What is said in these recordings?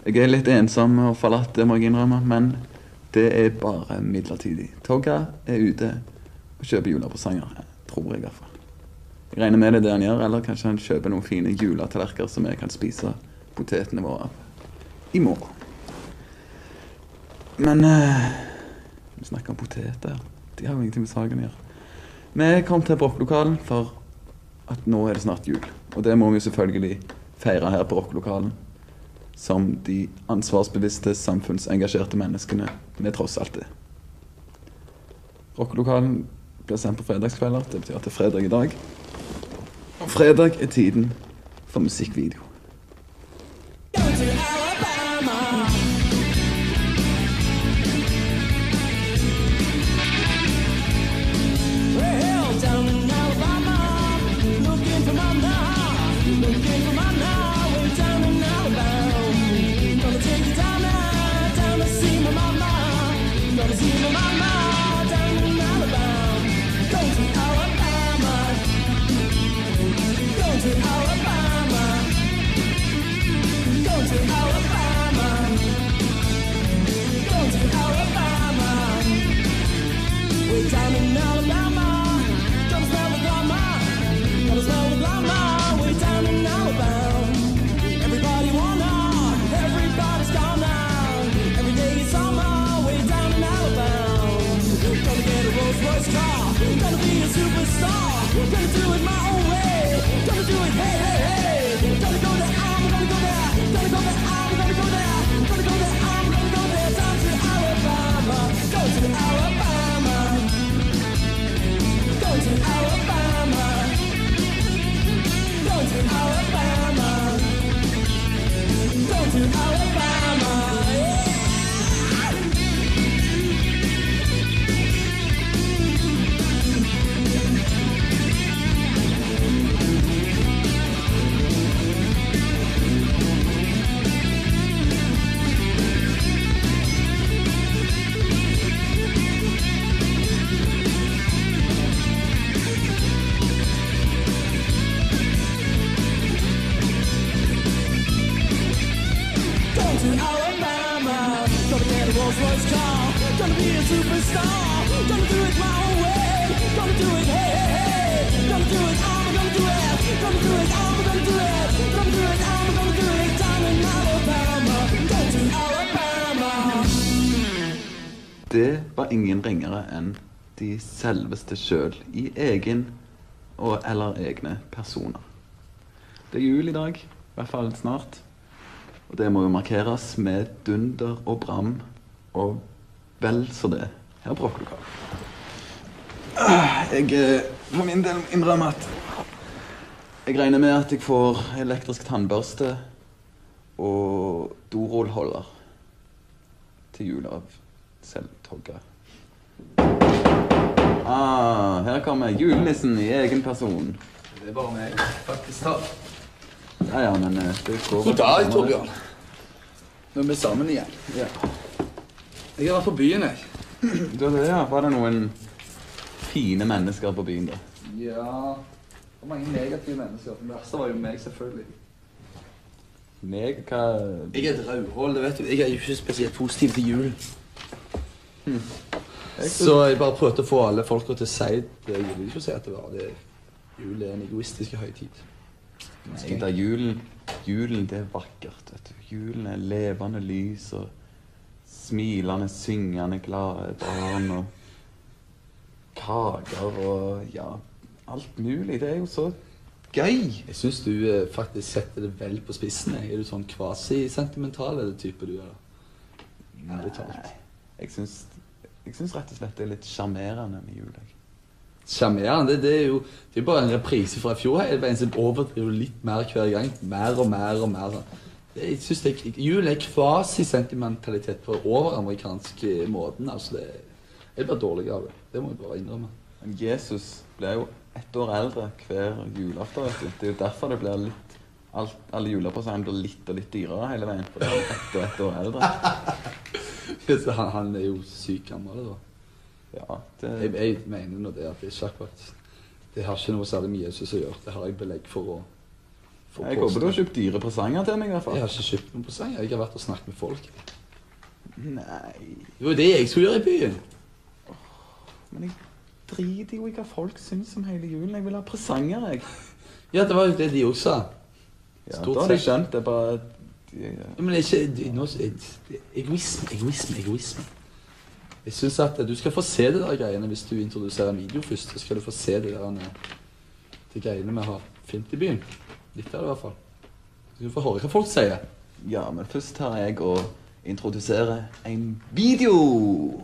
Jeg er litt ensom og forlatt, det må jeg innrømme, men det er bare midlertidig. Togga er ute og kjøper julepresanger, tror jeg i hvert fall. Jeg regner med det han gjør, eller kanskje han kjøper noen fine juletallerker som jeg kan spise potetene våre av i morgen. Men vi snakker om poteter. De har jo ingenting med saken å gjøre. Vi kom til brokklokalen for at nå er det snart jul. Og det må vi selvfølgelig feire her på rocklokalen som de ansvarsbevisste, samfunnsengasjerte menneskene vi tross alt er. Rocklokalen blir sendt på fredagskvelder. Det betyr at det er fredag i dag. Og fredag er tiden for musikkvideo. Det var ingen ringere enn de selveste selv i egen eller egne personer. Det er jul i dag, i hvert fall snart. Og det må jo markeres med dunder og bram og vel så det her på rocklokalen. Jeg for min del innrømmer at jeg regner med at jeg får elektrisk tannbørste og dorullholder til jul av selvtogget. Her kommer julenissen i egen person. Det er bare meg, faktisk talt. Ja, men det går... God dag, Torbjørn. Nå er vi sammen igjen. Ja. Jeg har vært på byen, jeg. Var det noen fine mennesker på byen da? Ja, det var mange negative mennesker. Den verste var jo meg, selvfølgelig. Meg? Hva... Jeg er et rødhål, det vet du. Jeg er jo ikke spesielt positiv til julen. Så jeg bare prøvde å få alle folk til å si det. Jeg ville ikke si at det var det. Jul er en egoistisk høytid. Nei, da julen det er vakkert, vet du. Julen er levende lys og smilende, syngende, glade barn og kaker og ja, alt mulig. Det er jo så gøy. Jeg synes du faktisk setter det vel på spissen. Er du sånn kvasi-sentimental eller type du er da? Nei, jeg synes rett og slett det er litt charmerende med jul. Charmerende? Det er jo bare en reprise fra i fjor. Det er bare en som overdriver litt mer hver gang. Mer og mer og mer. Jeg synes jul er kvasi-sentimentalitet på overamerikansk måten. Altså det er bare dårlig av det. Det må jeg bare innrømme. Men Jesus ble jo 1 år eldre hver julaften, vet du. Det er jo derfor det blir litt... Alle julepresangene blir litt og litt dyrere hele veien, for det er 1 år eldre. Han er jo syk gammel da. Ja, jeg mener nå det at det er ikke akkurat... Det har ikke noe særlig med Jesus å gjøre. Det har jeg belegg for Jeg håper du har kjøpt dyre presanger til meg i hvert fall. Jeg har ikke kjøpt noen presanger. Jeg har vært og snakket med folk. Nei. Det var det jeg skulle gjøre i byen. Men jeg driter jo i hva folk syns om hele julen. Jeg vil ha presanger, jeg. Ja, det var jo det de også sa. Ja, da har de skjønt. Det er bare... Men det er ikke... Egoisme. Jeg synes at du skal få se det der greiene hvis du introduserer en video først. Så skal du få se det der de greiene vi har fint i byen. Litt av det i hvert fall. Så du får høre hva folk sier. Ja, men først tar jeg og introduserer en video.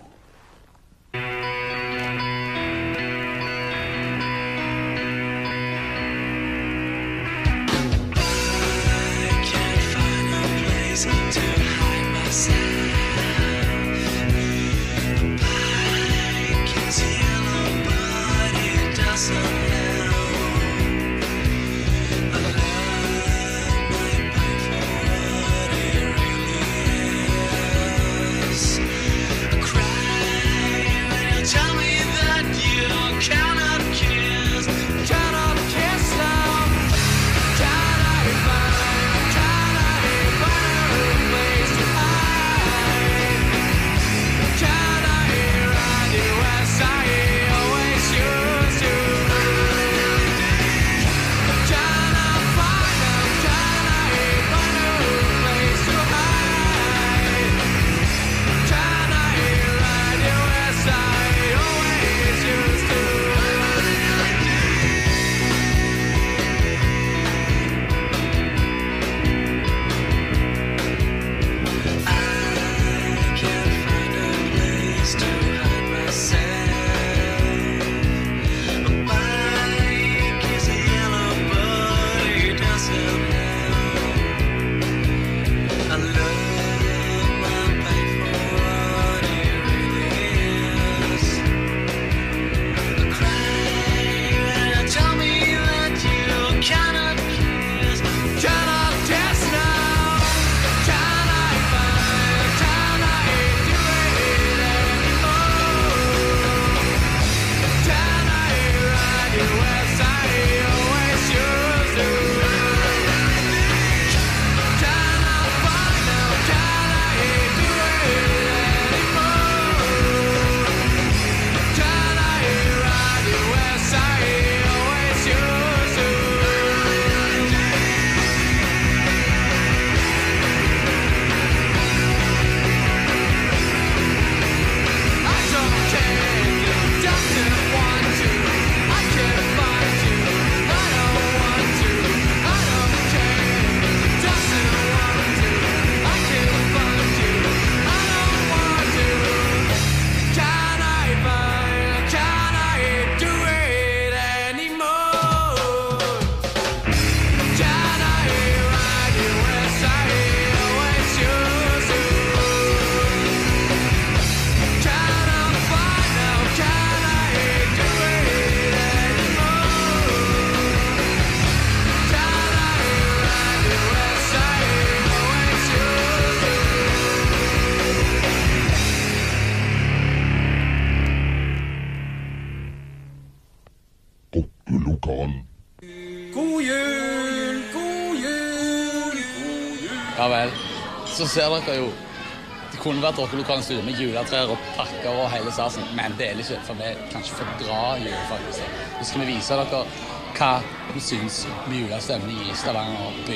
Ja vel. Så ser dere jo, det kunne vært rockelokalen studio med juletrær og pakker og hele sasen, men det er det ikke, for vi kan ikke fordra jul faktisk. Så skal vi vise dere hva vi synes med julestemning i Stavanger by.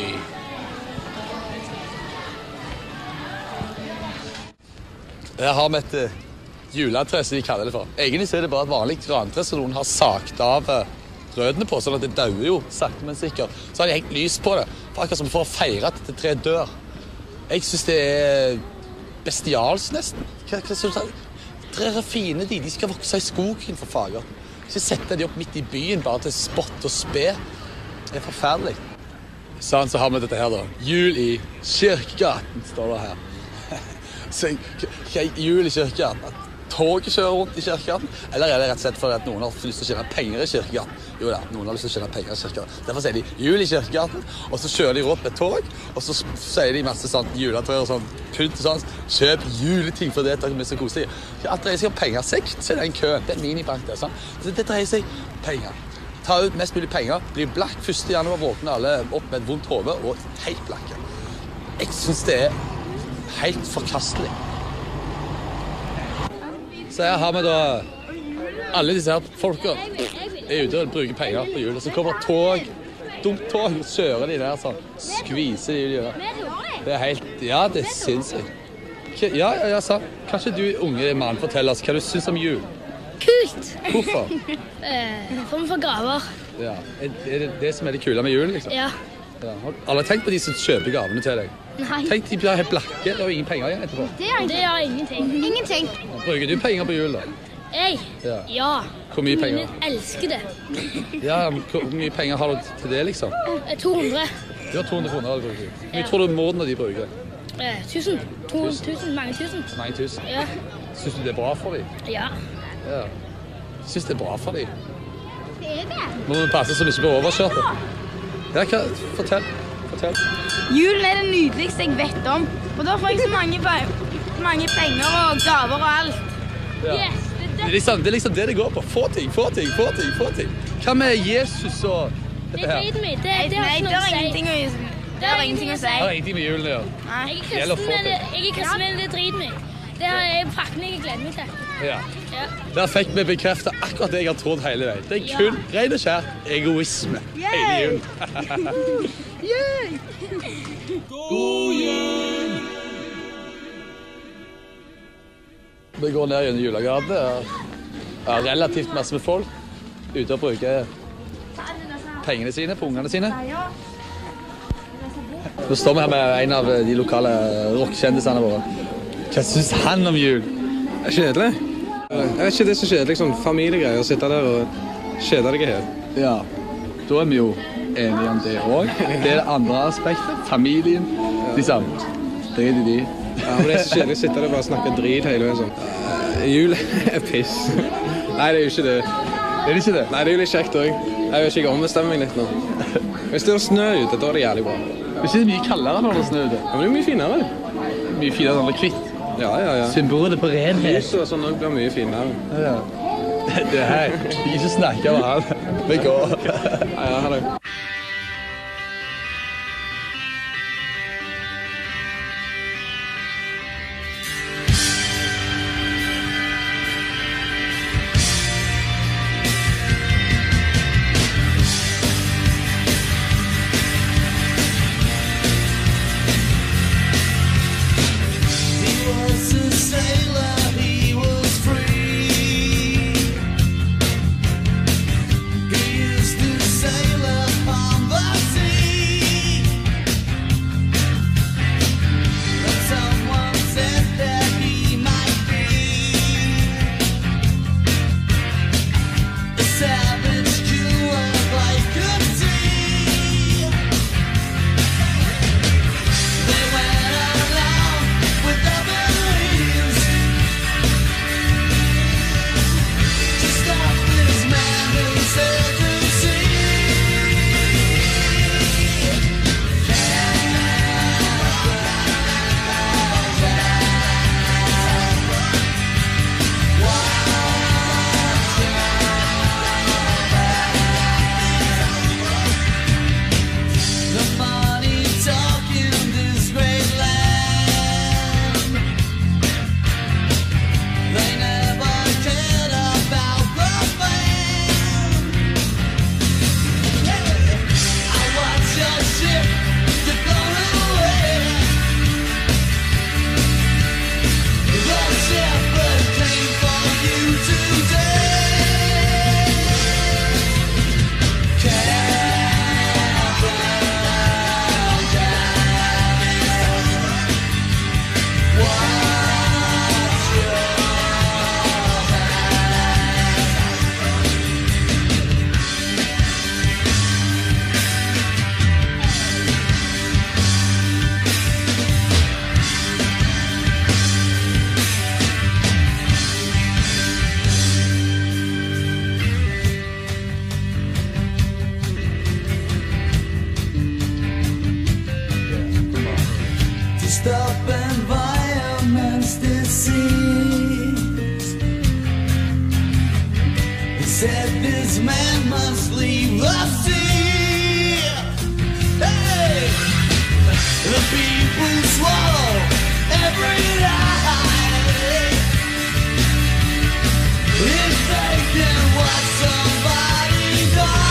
Her har vi et juletre, som de kaller det for. Egentlig er det bare et vanlig grantre som noen har sagt av rødene på, sånn at det dauer jo sakte, men sikkert. Så har de hengt lys på det, for akkurat som for å feire at det tre dør. Jeg synes det er bestials nesten. Hva synes du? Trær er fine, de skal vokse i skogen for fager. Ikke sette de opp midt i byen bare til spott og spe. Det er forferdelig. Sånn, så har vi dette her da. Jul i Kirkegaten, står det her. Så jul i Kirkegaten. Toget kjører rundt i Kirkegaten, eller er det rett og slett for at noen har lyst til å tjene penger i Kirkegaten? Jo da, noen har lyst til å tjene penger i Kirkegaten. Derfor sier de jul i Kirkegaten, og så kjører de rundt med tog, og så sier de masse sånn juletrær og sånn pynt og sånn, kjøp juleting for det, det er så koselig. At det dreier seg om penger, så er det en kø, det er en minibank det, sånn. Så det dreier seg om penger. ta ut mest mulig penger, bli blakk 1. januar, våkner alle opp med et vondt hode og helt blakke. Jeg synes det helt forkastelig. Så her har vi da alle disse her folka ute og bruker penger på jul. Og så kommer tog, dumt tog, kjører de der sånn, skviser de der. Det helt, ja, det synes jeg. Ja, sa. Kanskje du, unge mann, forteller oss hva du synes om jul? Kult! Hvorfor? For vi får gaver. Ja, er det som er det kule med julen, liksom? Ja. Ja. Har alle tenkt på de som kjøper gavene til deg? Nei. Tenk, de blir helt blakke, det er jo ingen penger igjen etterpå. Det gjør ingenting. Ingenting. Bruker du penger på jul, da? Jeg? Ja. Hvor mye penger? Jeg elsker det. Ja, hvor mye penger har du til det, liksom? 200. Du har 200 kroner, du bruker. Hvor mye tror du moren og de bruker? 1000. 2000. Mange tusen. Mange tusen? Ja. Synes du det er bra for dem? Ja. Ja. Synes det er bra for dem? Det er det. Må vi passe så vi ikke blir overkjørt? Ja, fortell. Julen er det nydeligste jeg vet om, og da får jeg så mange penger og gaver og alt. Ja. Yes, Det er liksom det går på. Få ting. Hva med Jesus og det dette her? driter meg. Det Nei, har ikke det noe å har si. ingenting å si. Det har ingenting med julen å gjøre. Jeg Det gjelder å få er kristen, men det driter meg. Det er pakken jeg gleder meg til. Ja. Ja. Der fikk vi bekreftet akkurat det jeg har trodd hele veien. Det er kun ren og skjær egoisme hele julen. God jul! Vi går ned gjennom julegade. Det er relativt masse med folk ute og bruker pengene sine på ungene sine. Nå står vi her med en av de lokale rockekjendisene våre. Hva synes han om jul? Kjedelig? Jeg vet ikke, det er så kjedelig, sånn familiegreier, å sitte der og kjede deg helt. Ja, da er vi jo enige om det også. Det er det andre aspektet, familien, liksom. Drit i de. Ja, men det er så kjedelig å sitte der og bare snakke drit hele veien sånn. Jul er piss. Nei, det er jo ikke det. Er det ikke det? Nei, det er jo litt kjekt også. Jeg vet ikke, jeg ombestemmer meg litt nå. Hvis det er snø ute, da er det jævlig bra. Det er ikke mye kaldere når det er snø ute. Ja, men det er mye finere. Mye finere når det er kvitt. Ja. Symbolet på renhet. Lys og sånn også blir mye finere. Ja. Det her, ikke snakke med han. Vi går. Ja, ha det. He used to sail up said this man must leave us here. Hey! The people swallow every lie if they can watch somebody die.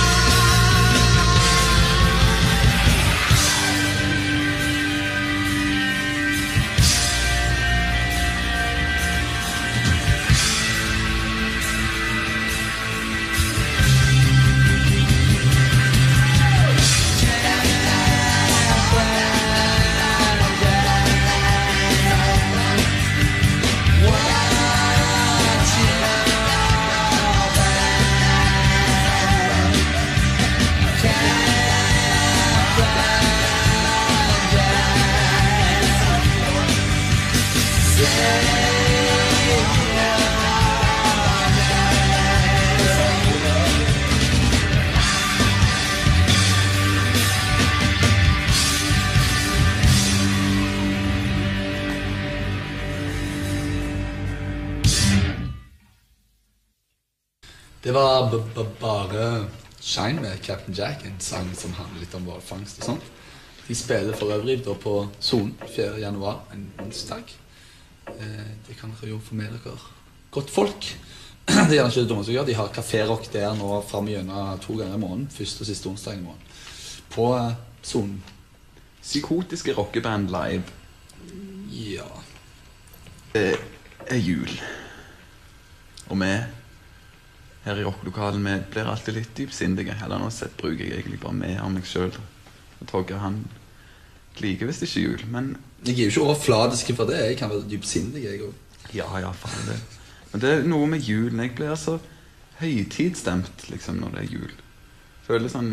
Det var bare Shine med Captain Jack, en sang som handler litt om hvalfangst og sånt. De spiller for øvrig da på Sonen 4. januar, en onsdag. Det kan dere jo få med dere. Godt folk. Det er gjerne ikke det dumme som gjør. De har kaférock der nå frem gjennom 2 ganger i måneden. Første og siste onsdag i måneden. På Sonen. Psykotiske rockeband live. Ja. Det er jul. Og vi her i rocklokalen vi blir alltid litt dypsindige. Eller nå sett bruker jeg egentlig bare med av meg selv. Og Togger han liker visst ikke jul, men... Jeg er jo ikke overfladiske for det. Jeg kan være dypsindig, jeg også. Ja, faen det. Men det er noe med julen. Jeg blir så høytidsstemt liksom når det er jul. Føler sånn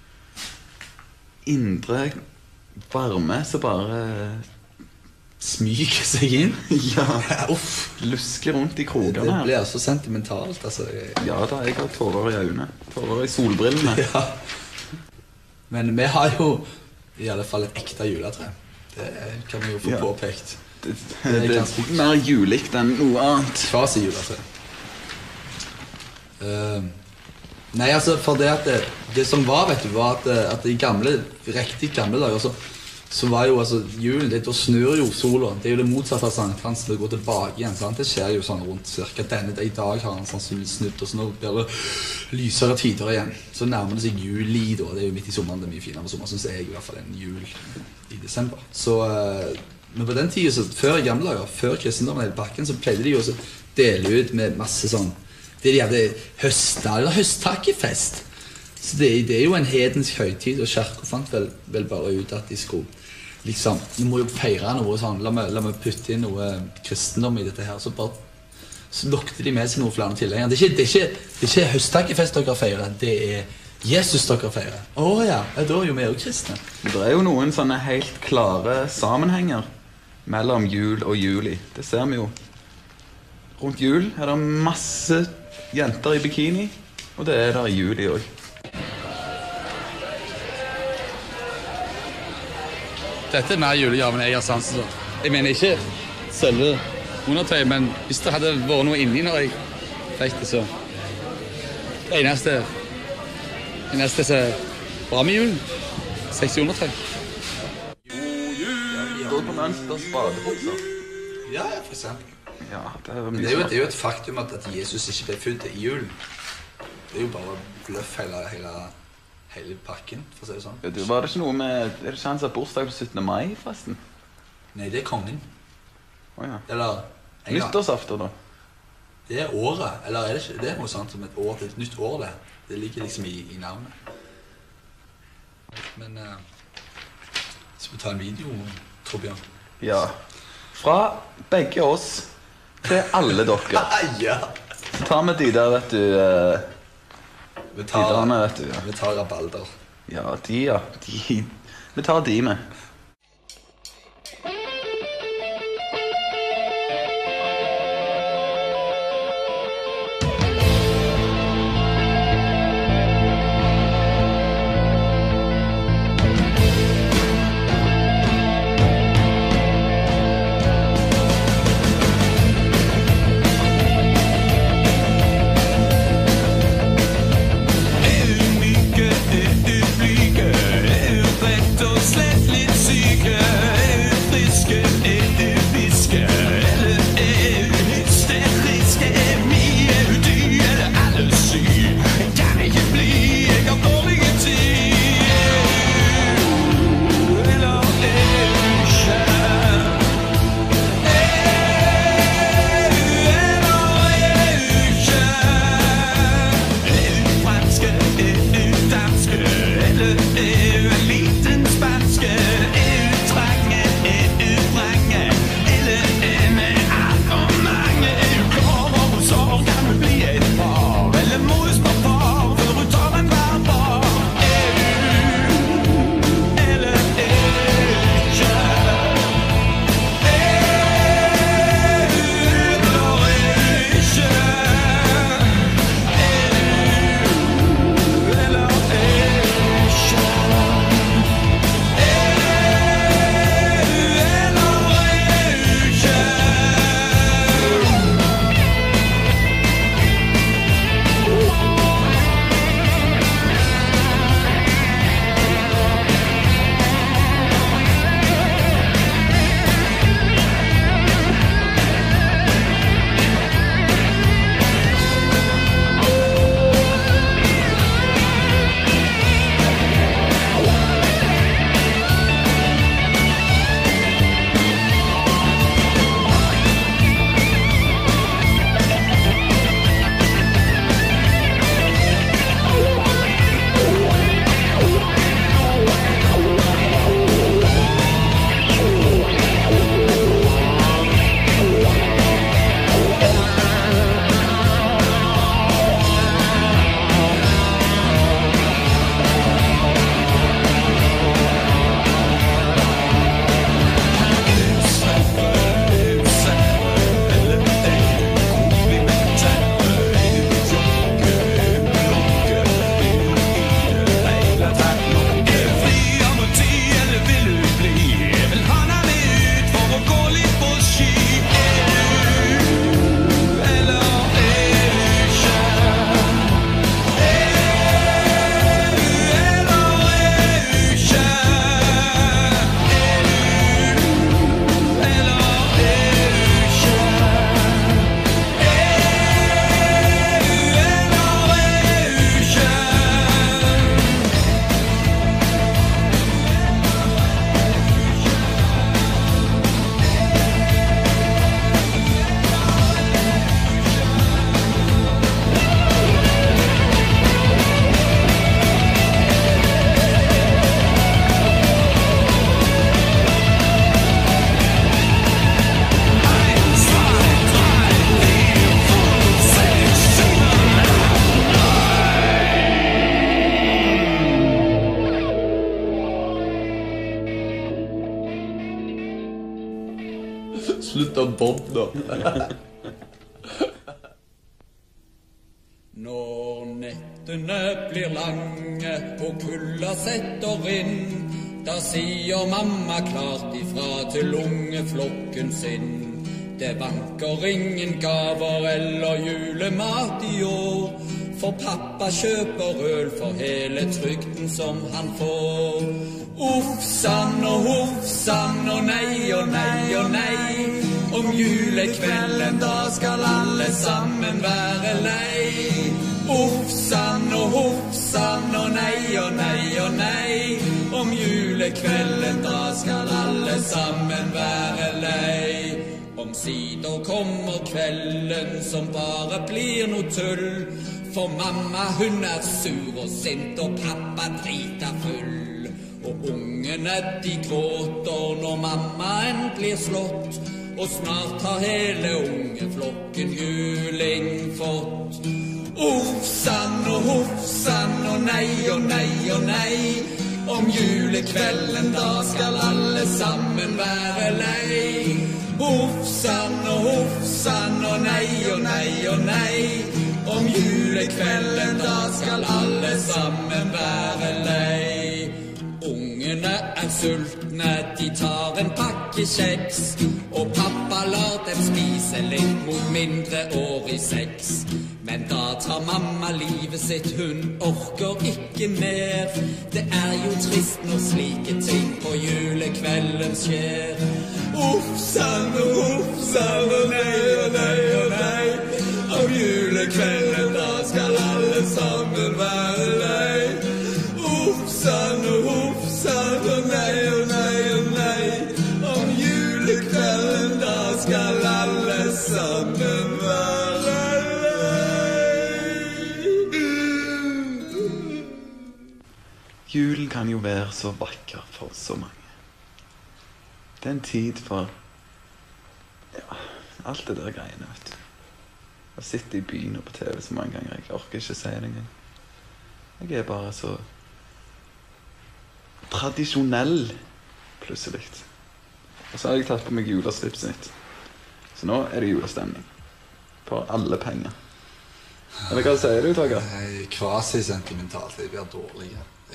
indre varme så bare smyger seg inn. Ja, lusker rundt i krogene her. Det blir så sentimentalt, altså. Ja da, jeg har tårer i øynene. Tårer i solbrillene. Ja. Men vi har jo i alle fall et ekte juletre. Det kan vi jo få påpekt. Det er mer julikt enn noe annet. Kvasi juletre. Nei, altså, for det at det som var, vet du, var at i riktig gamle dager, så var jo, altså, julen, da snør jo sola. Det er jo det motsatte av sankthansen, det går tilbake igjen, sant? Det skjer jo sånn rundt cirka i dag har han sannsynlig snudd, og så nå blir det lysere tider igjen. Så nærmer det seg juli da, det er jo midt i sommeren, det er mye finere med sommer, synes jeg i hvert fall en jul i desember. Så, men på den tiden, så før i gamle dager, før kristendommen i bakken, så pleide de jo å dele ut med masse sånn, det de hadde høsttakkefest. Så det er jo en hedensk høytid, og Kjerken fant vel bare ut at de skulle liksom, vi må jo feire noe sånn, la meg putte inn noe kristendom i dette her, så lokte de med seg noe flere tilhengere. Det er ikke høsttakkefest dere feirer, det er Jesus dere feirer. Ja, da er jo vi jo kristne. Det er jo noen sånne helt klare sammenhenger mellom jul og juli. Det ser vi jo. Rundt jul er det masse jenter i bikini, og det er der i juli også. Dette er mer julegaven jeg har sansen for. Jeg mener ikke selve undertøy, men hvis det hadde vært noe inni når jeg fikk det, så... Det eneste som er bra med julen, sexy undertøy. Står på mønster spadebukser. Ja, for eksempel. Ja, det er jo et faktum at Jesus ikke ble født i julen. Det er jo bare bløff hele pakken, for å si det sånn. Du, var det ikke noe med... Er det ikke han som har bursdag på 17. mai, forresten? Nei, det er kongen. Ja. Eller... Nyttårsaften, da? Det er året, eller er det ikke? Det er noe sånt som et år, et nytt år, det. Det ligger liksom i navnet. Men... Skal vi ta en video, Torbjørn? Ja. Fra begge oss til alle dere. Ja! Så tar vi de der, vet du... Vi tar rabalder. Ja, vi tar de med. om Bob nå. Når nettene blir lange og kulda setter inn, da sier mamma klart ifra til ungeflokken sin. Det vanker ingen gaver eller julemat i år, for pappa kjøper øl for hele trygden som han får. Uffsann og huffsann og nei og nei og nei, om julekvelden da skal alle sammen være lei. Uffsann og huffsann og nei og nei og nei, om julekvelden da skal alle sammen være lei. Omsider kommer kvelden som bare blir noe tull, for mamma hun er sur og sint og pappa drita full. Og ungene de gråter når mammaen blir slått, og snart har hele ungeflokken juling fått. Uffsann og huffsann og nei og nei og nei, om julekvelden da skal alle sammen være lei. Uffsann og huffsann og nei og nei og nei, om julekvelden da skal alle sammen være lei. Ungene er sultne, de tar en pakke kjeks, og pappa lar dem spise litt mot mindre år i 6. Men da tar mamma livet sitt, hun orker ikke mer. Det er jo trist når slike ting på julekvelden skjer. Uffsann og huffsann og nei og nei og nei, om julekvelden da skal alle sammen være lei. Uffsann og huffsann og nei og nei og nei, om julekvelden da skal alle sammen være lei. Julen kan jo være så vakker for så mange. Det er en tid for alt det der greiene, vet du. Jeg sitter i byen og på TV så mange ganger, jeg orker ikke si det engang. Jeg er bare så tradisjonell, plutselig. Og så har jeg tatt på meg juleslipset mitt. Så nå er det julestemning. For alle penger. Eller hva sier du, Torgeir? Kvasi-sentimentalt, jeg blir dårlig.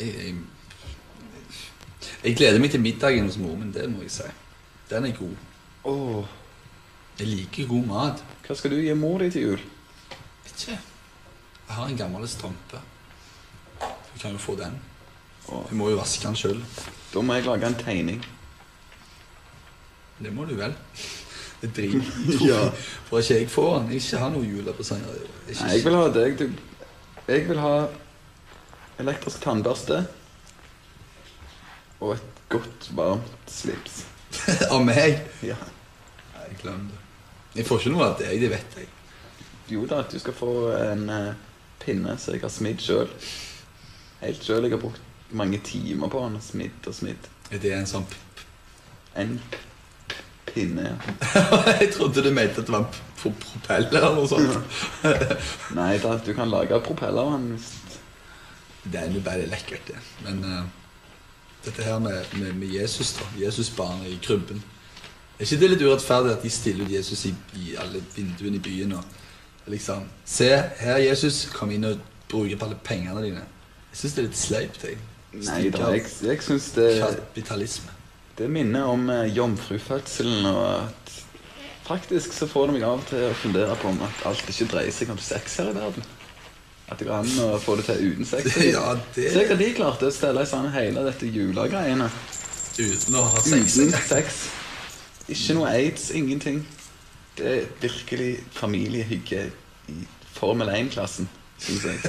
Jeg gleder meg til middagen hos mor, men det må jeg si. Den er god. Åh, Jeg liker god mat. hva skal du gi mor di til jul? Ikke. Jeg har en gammel strømpe. Du kan jo få den. Du må jo vaske den selv. Da må jeg lage en tegning. Det må du vel. Det driter. Ja. For ikke jeg får den. Ikke ha noe julepresanger. Nei, jeg vil ha deg, du. Jeg vil ha elektrisk tannbørste og et godt, varmt slips. Av meg? Ja. Nei, glem det. Jeg får ikke noe av deg, det vet jeg. Jo da, at du skal få en pinne som jeg har smidd selv. Helt selv, jeg har brukt mange timer på den, smidd og smidd. Er det en sånn En pinne, ja. Jeg trodde du mente at det var en propeller eller noe sånt. Nei da, du kan lage propeller av den hvis... Det er jo bare lekkert, det. Men dette her med Jesus da, Jesusbarnet i krybben. Er ikke det litt urettferdig at de stiller ut Jesus i alle vinduene i byen og liksom, se her Jesus, kom inn og bruker på alle pengene dine. Jeg synes det er litt sleipt, jeg. Nei da, jeg synes det... Kapitalisme. Det minner om jomfrufødselen, og at faktisk så får det meg av til å fundere på om at alt ikke dreier seg om sex her i verden. At det går an å få det til uten sex. Ja, det... Så jeg har de klart å stelle i sånn hele dette julegreiene. Uten å ha sex. Uten sex. Ikke noe AIDS, ingenting. Det er virkelig familiehygge i Formel 1-klassen, synes jeg.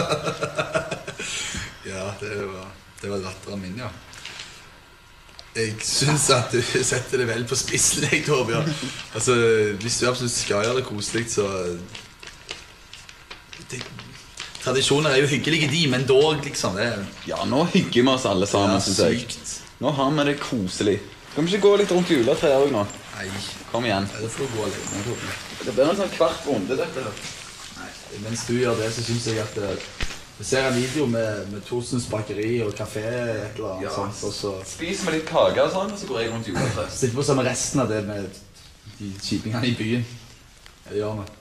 Ja, det var datteren min, ja. Jeg synes at du setter det vel på spissen, jeg, Torbjørn. Altså, hvis du absolutt skal gjøre det koselig, så... Tradisjoner er jo hyggelige de, men dog, liksom, det... Ja, nå hygger vi oss alle sammen, synes jeg. Sykt. Nå har vi det koselig. Kan vi ikke gå litt rundt juletreet også nå? Nei. Kom igjen. Nei, det får du gå alene, Torbjørn. Det blir en sånn kvart runde, dette her. Nei, mens du gjør det, så synes jeg at vi ser en video med Thorsens bakeri og kafé, et eller annet sånt, og så... Spiser vi litt kake og sånn, og så går jeg rundt juletreet. Sitter på sammen resten av det med i kjipingene i byen. Ja, det gjør vi.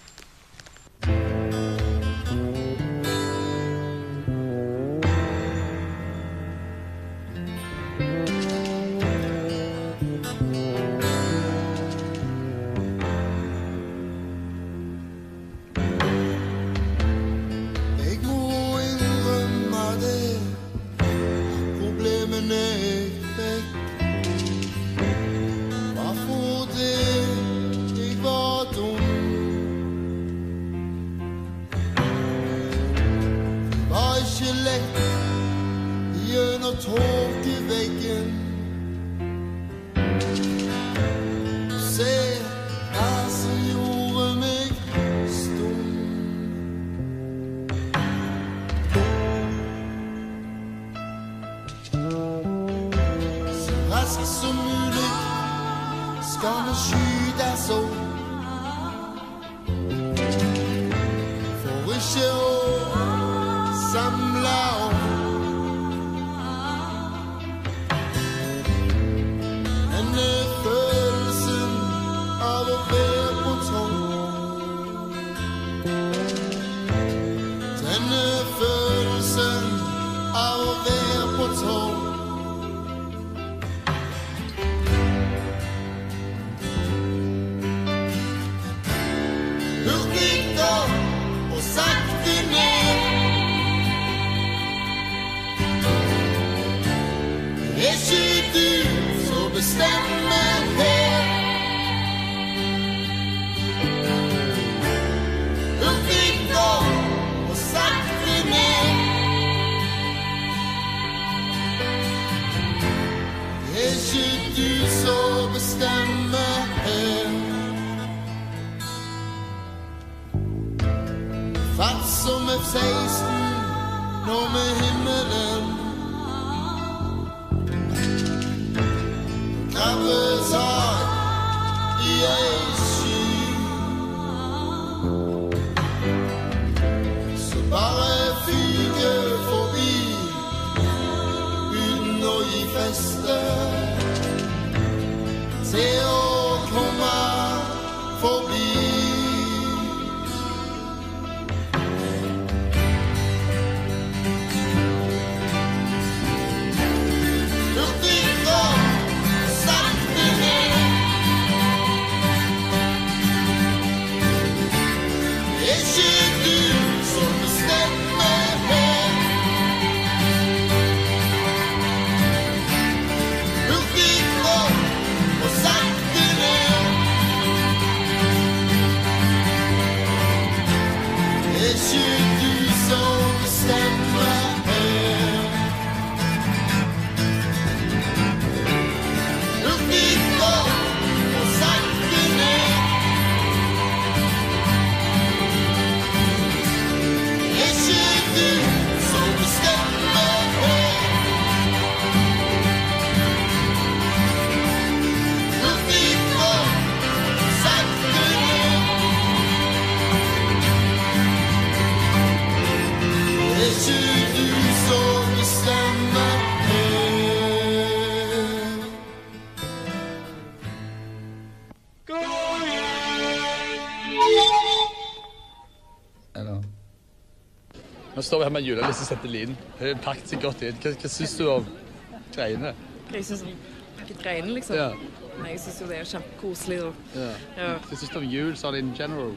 Nå står vi her med julelisse Zettelin. Det er pakket seg godt inn. Hva synes du om greiene? Jeg synes om greiene, liksom. Ja. Nei, jeg synes jo det er kjempekoselig. Ja. Ja. Hva synes du om jul, sånn in general?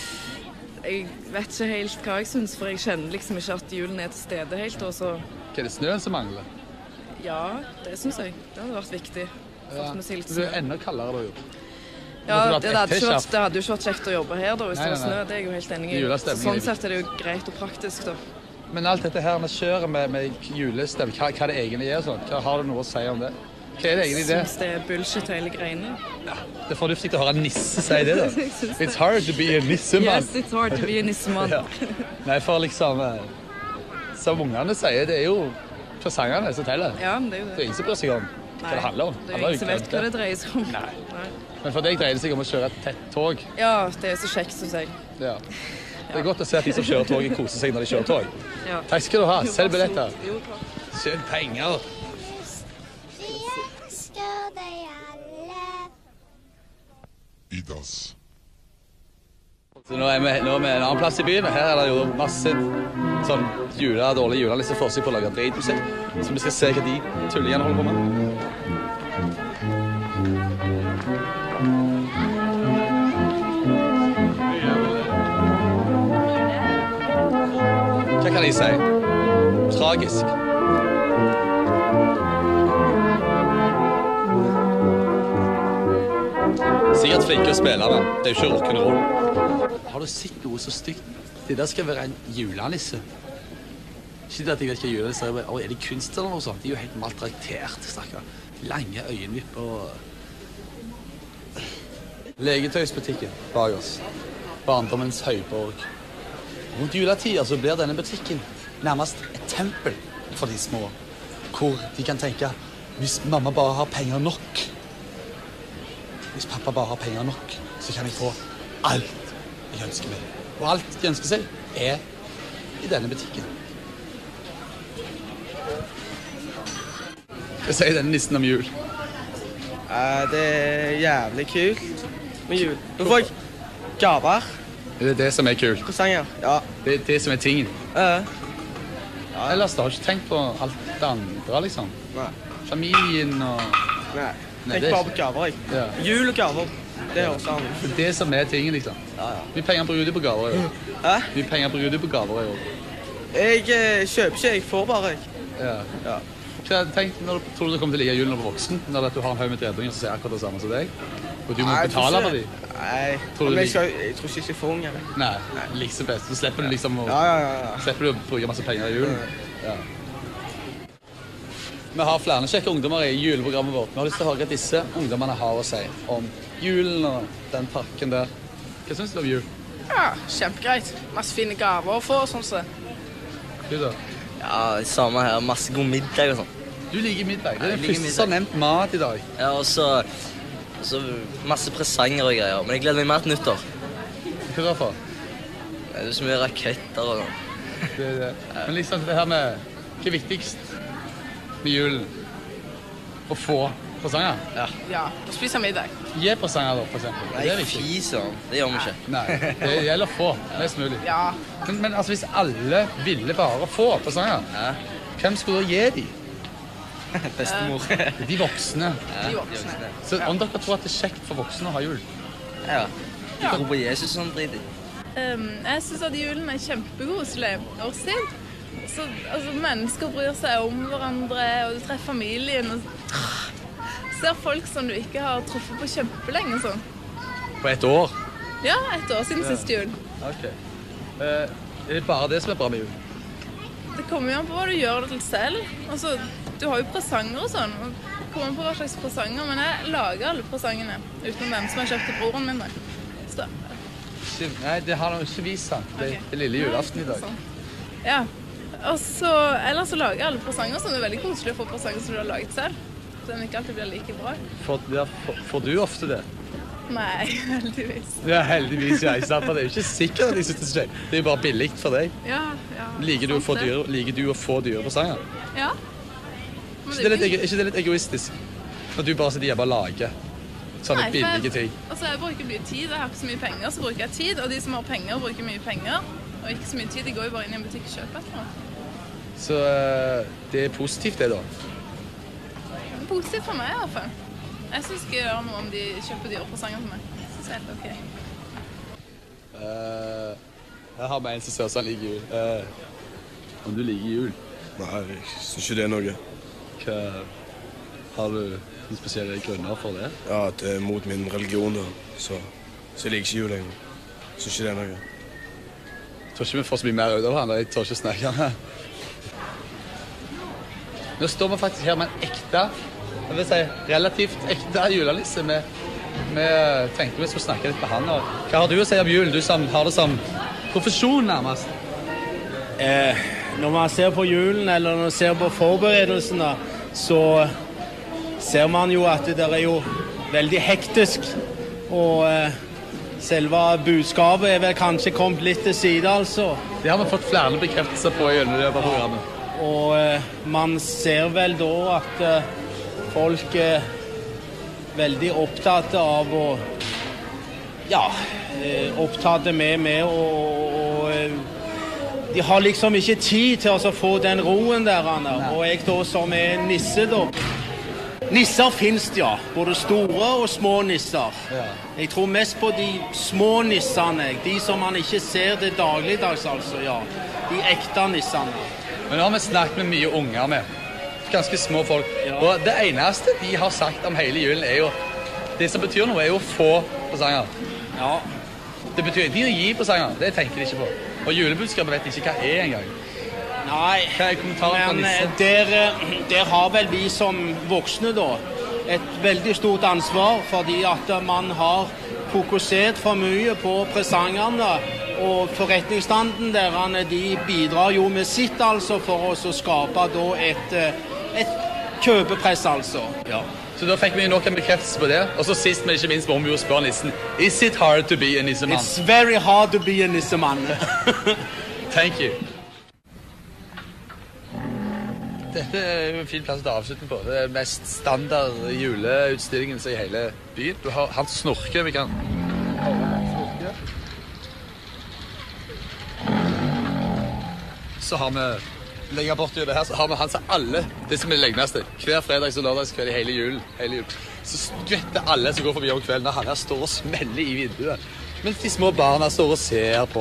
Jeg vet ikke helt hva jeg synes, for jeg kjenner liksom ikke at julen er til stede helt. Også. Hva er det snøen som mangler? Ja, det synes jeg. Det hadde vært viktig. Ja. Det er enda kaldere da jo. Ja, det hadde jo ikke vært kjekt å jobbe her da, hvis det var snø. Det er jeg jo helt enig i. Så sånn sett er det jo greit og praktisk da. Men alt dette her med kjøret med julestem, hva det egentlig er sånn? Har du noe å si om det? Hva er det egentlig det? Jeg synes det er bullshit hele greiene. Ja, det er fornuftig å høre nisse si det da. It's hard to be a nissemann. Yes, it's hard to be a nissemann. Ja. Nei, for liksom, som ungene sier, det er jo presangene som teller. Ja, men det er jo det. Det er ingen som bryr seg om hva det handler om. Det er jo ingen som vet hva det dreier seg om. Nei. Men for deg dreier det seg om å kjøre et tett tog. Ja, det er så kjekt, synes jeg. Ja. Det er godt å se at de som kjører tog koser seg når de kjører tog. Ja. Takk skal du ha. Selg billetter. Tjøn penger. Vi elsker deg alle. Adidas. Så nå er vi en annen plass i byen, og her er det jo masse sånn dårlige juleliste forsøk på å lage dritmusikk. Så vi skal se hva de tullingene holder på med. Hva kan de si? Tragisk. Sikkert flinke å spille med. Det er jo ikke rock'n'roll. Har du sett noe så stygt? Det der skal være en julenisse. Ikke det at jeg vet hva julenisse er. Er det kunst eller noe sånt? De er jo helt maltraktert, stakkar. Lange øyenvipper og... Legetøysbutikken bak oss. Barndommens høyborg. Rundt juletider så blir denne butikken nærmest et tempel for de små. Hvor de kan tenke, hvis mamma bare har penger nok, hvis pappa bare har penger nok, så kan jeg få alt jeg ønsker meg. Og alt de ønsker seg er i denne butikken. Hva sier denne nissen om jul? Det er jævlig kult med jul. Nå får jeg gaver. Det er det som er kult. Presanger, ja. Det er det som er tingen. Ja. Ellers da har du ikke tenkt på alt det andre, liksom? Nei. Familien og... Nei. Tenk bare på gaver, jeg. Ja. Jul og gaver, det er også annet. Det er det som er tingen, liksom. Ja. Mye penger bruker du på gaver i år? Hæ? Mye penger bruker du på gaver i år? Jeg kjøper ikke, jeg får bare, jeg. Ja. Tenk, tror du kommer til å ligge julen når du er voksen, når du har en haug med tredringer som ser akkurat det samme som deg? Og du må betale for dem? Nei, jeg tror ikke jeg får unger. Nei, liksom best. Så slipper du liksom å... Slipper du å bruke masse penger i julen. Ja. Vi har flere kjekke ungdommer i juleprogrammet vårt. Vi har lyst til å høre hva disse ungdommene har å si om julen og den pakken der. Hva synes du om jul? Ja, kjempegreit. Masse fine gaver å få, sånn så. Du da? Ja, samme her. Masse god middag og sånn. Du liker middag. Det er den første som har nevnt mat i dag. Ja, og så masse presanger og greier. Men jeg gleder meg mer til nyttår. Hva er det for? Det er så mye raketter og sånn. Det er det. Men liksom det her med hva er viktigst med julen? Å få presanger? Ja, å spise middag. Gi presanger da, for eksempel. Nei, fis sånn. Det gjør vi ikke. Nei, det gjelder å få, mest mulig. Ja. Men altså, hvis alle ville bare få presanger, hvem skulle da gi de? Bestemor. De voksne. De voksne. Så om dere tror at det er kjekt for voksne å ha jul? Ja. De tror på Jesus sånn dritig. Jeg synes at julen er kjempekoselig årstid. Så, altså, mennesker bryr seg om hverandre, og du treffer familien, og ser folk som du ikke har truffet på kjempelenge sånn. På et år? Ja, et år siden siste jul. Ok. Er det bare det som er bra med jul? Det kommer jo an på hva du gjør det til selv. Altså, du har jo presanger og sånn, og det kommer an på hva slags presanger, men jeg lager alle presangene, utenom dem som jeg kjøpte broren min. Så. Nei, det har han jo ikke vist seg. Det er lille julaften i dag. Ja, og så, ellers så lager jeg alle presanger, som er veldig koselig å få presanger som du har laget selv. Så den ikke alltid blir like bra. Får du ofte det? Nei, heldigvis. Ja, heldigvis, ja. Det er jo ikke sikkert at de synes det er kjekt. Det er jo bare billig for deg. Ja. Liker du å få dyre presanger? Ja. Er ikke det litt egoistisk? Når du bare sitter hjemme og lager sånne billige ting? Altså, jeg bruker mye tid, jeg har ikke så mye penger, så bruker jeg tid. Og de som har penger, bruker mye penger. Og ikke så mye tid, de går jo bare inn i en butikk og kjøper etterpå. Så det er positivt det da? Det er positivt for meg i hvert fall. Jeg synes ikke gjør noe om de kjøper dyre presanger for meg. Jeg synes det er helt ok. Her har vi en som ser sånn liker jul. Om du liker jul? Nei, jeg synes ikke det er noe. Har du noen spesielle grunner for det? Ja, det er mot min religion da, så jeg liker ikke jul lenger. Jeg synes ikke det er noe. Jeg tror ikke vi får så mye mer ut av han, jeg tør ikke snakke med. Nå står vi faktisk her med en ekte, jeg vil si relativt ekte julenisse. Vi tenkte vi skulle snakke litt med han. Hva har du å si om julen? Du som har det som profesjon nærmest. Når man ser på julen, eller når man ser på forberedelsene, så ser man jo at det er jo veldig hektisk, og selve budskapet er vel kanskje kommet litt til side, altså. Det har vi fått flere bekreftelser på i løpet av programmet. Og man ser vel da at folk er veldig opptatt av å opptatt med og de har liksom ikke tid til å få den roen der, og jeg da som nisse da. Nisser finnes det, ja. Både store og små nisser. Ja. Jeg tror mest på de små nissene, de som man ikke ser det dagligdags, altså, ja. De ekte nissene. Men nå har vi snakket med mye unger med. Ganske små folk. Ja. Og det eneste de har sagt om hele julen jo, det som betyr noe jo å få presanger. Ja. Det betyr ingenting å gi presanger, det tenker de ikke på. Og julebudskapet vet de ikke hva engang. Nei, men der har vel vi som voksne da et veldig stort ansvar, fordi at man har fokusert for mye på presangene, og forretningsstanden der de bidrar jo med sitt altså for oss å skape da et kjøpepress altså. Ja. Så da fikk vi nok en bekreftelse på det, og så sist men ikke minst må vi jo spørre nissen. Is it hard to be a nissemann? It's very hard to be a nissemann. Thank you. Dette jo en fin plass å avslutte på. Det mest standard juleutstillingen i hele byen. Du har Hans Snorke, vi kan... Så har vi, lenger bort i det her, så har vi han som alle, det som det legneste, hver fredags- og lørdagskveld i hele julen. Så skvetter alle som går forbi om kvelden, når han her står og smeller i vinduet. Mens de små barna står og ser på.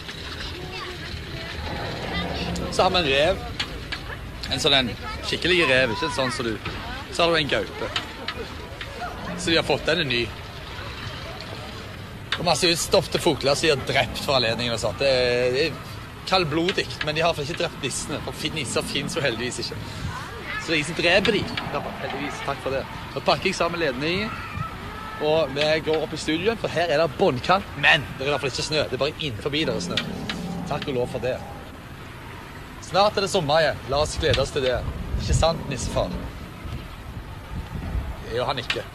Så har vi en rev. En sånn skikkelig rev, ikke en sånn som du. Så har du en gaupe. Så de har fått den en ny. Og masse utstoppte fugler som de har drept for anledningen og sånt. Det er kaldblodig, men de har ikke drept nissene. For nisser finnes jo heldigvis ikke. Så det er ingen som dreper de. Heldigvis, takk for det. Nå pakker jeg sammen ledningen, og vi går opp i studioen, for her er det båndkant. Men det er i hvert fall ikke snø. Det er bare innenfor der er snø. Takk og lov for det. Snart er det sommer igjen. La oss glede oss til det. Ikke sant, nissefar? Det er jo han ikke.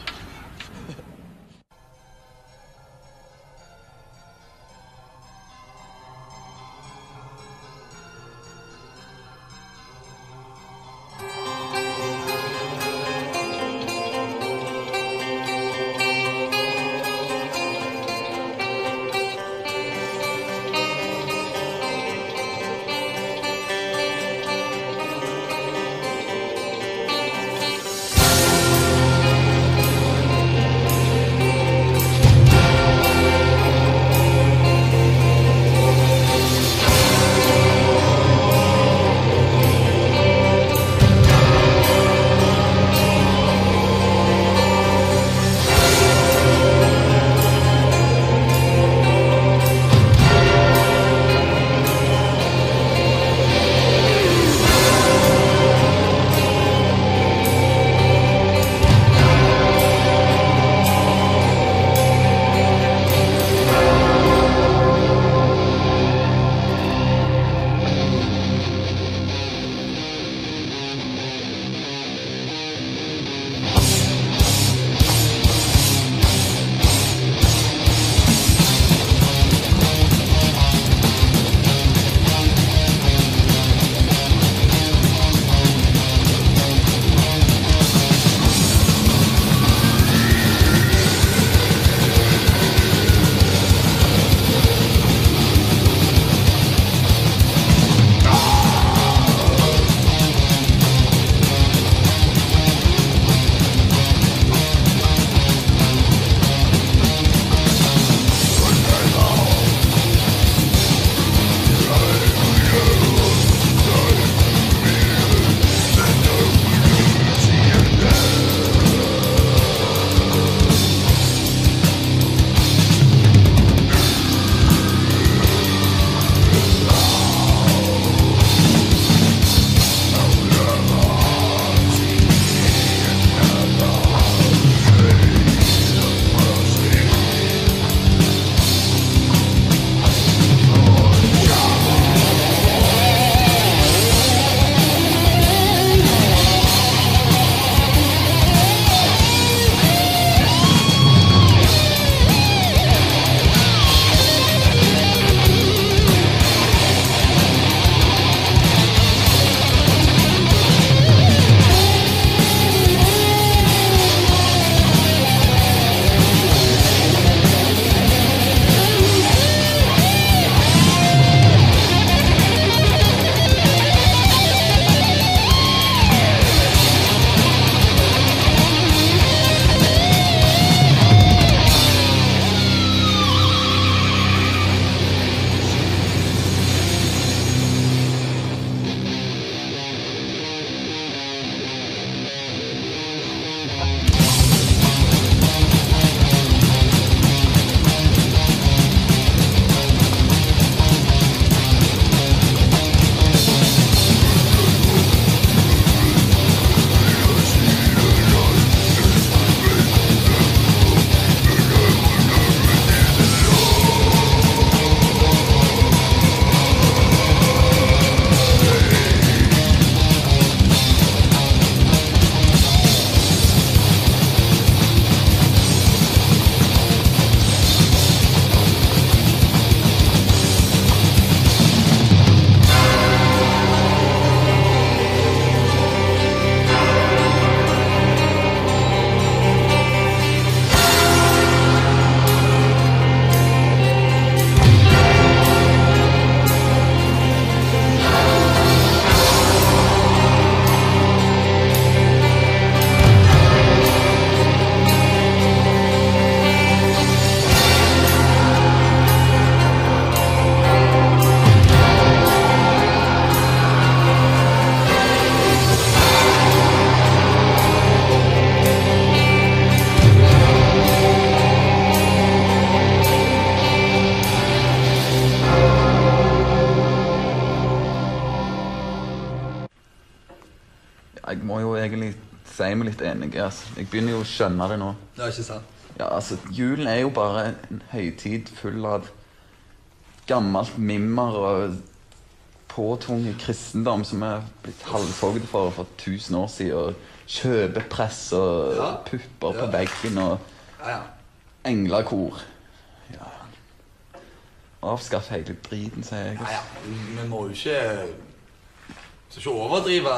Jeg må jo egentlig si meg litt enig. Altså. Jeg begynner jo å skjønne det nå. Det er ikke sant. Ja, altså, julen er jo bare en høytid full av gammelt mimmer og påtvunget kristendom som er blitt halshogd for 1000 år siden. Og kjøpepress og pupper på veggen og englekor. Ja. Avskaff hele driten, sier jeg. Ja, vi må jo ikke overdrive.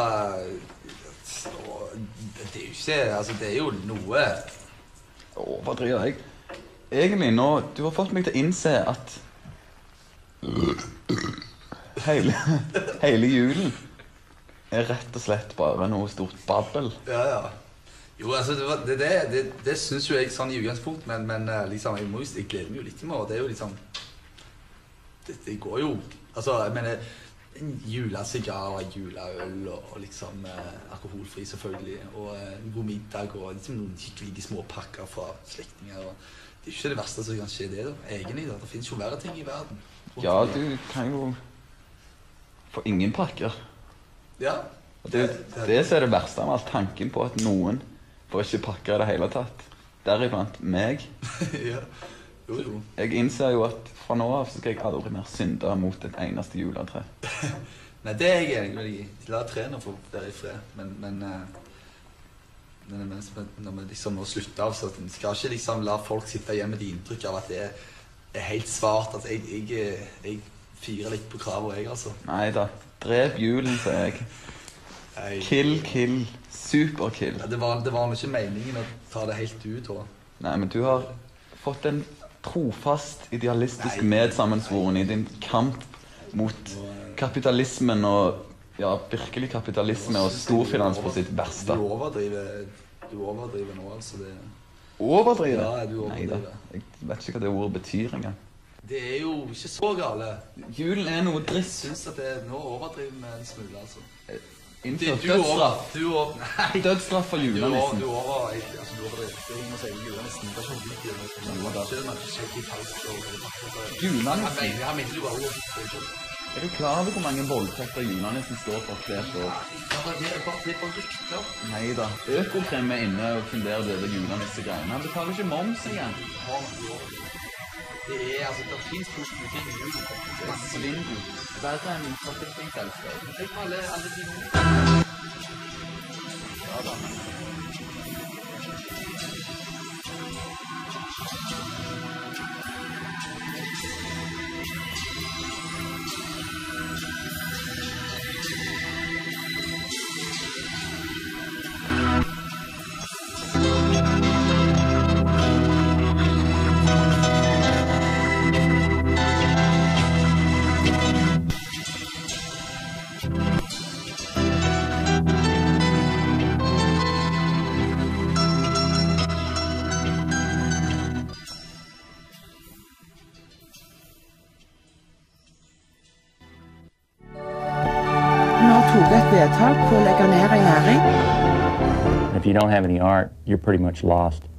Det er jo ikke, altså det er jo noe. Overdriver jeg. Egentlig nå, du har fått meg til å innse at hele julen er rett og slett bare noe stort babbel. Ja. Jo, altså det synes jo jeg sånn i utgangspunkt, men liksom, jeg gleder meg jo litt i morgen. Det er jo liksom, det går jo, altså, jeg mener, en julesigar og en juleøl og liksom alkoholfri selvfølgelig, og en god middag og liksom noen hyggelige små pakker fra slektninger. Det er jo ikke det verste som kan skje det da, egentlig da. Det finnes jo verre ting i verden. Ja, du kan jo få ingen pakker. Ja. Det som er det verste av alt, tanken på at noen får ikke pakker i det hele tatt. Deriblant meg. Ja. Jo. Jeg innser jo at fra nå av så skal jeg aldri mer synde mot et eneste juletre. Nei, det er jeg enig med deg i. La trene få være i fred. Men når vi liksom nå slutter av, så skal ikke liksom la folk sitte igjen med de inntrykk av at det er helt svart. Altså, jeg fyrer litt på kravet, jeg, altså. Neida, drep julen, sier jeg. Kill, superkill. Ja, det var ikke meningen å ta det helt ut, da. Nei, men du har fått en trofast, idealistisk medsammensvoren i din kamp mot kapitalismen og, ja, virkelig kapitalisme og storfinans på sitt verste. Du overdriver nå, altså. Overdriver? Ja, du overdriver. Neida, jeg vet ikke hva det ordet betyr engang. Det er jo ikke så gale. Julen er noe dritt. Jeg synes at nå overdriver vi en smule, altså. Innført dødsstraff. Dødsstraff for julenissen. Du overdriver. Det er ingen å si julenissen. Det er ikke litt julenissen. Jeg mener jo bare ord. Er du klar over hvor mange voldtekter julenissen står for hvert år? Det er bare rykter. Neida. Økokrem er inne og funderer over julenisse-greiene. Han betaler ikke moms igjen. Det finnes positive ting i julen. Masse svindel. Verre enn forsikringsselskap. Tenk på alle tingene. Ja da. vedtak på å legge ned en næring. If you don't have any art, you're pretty much lost.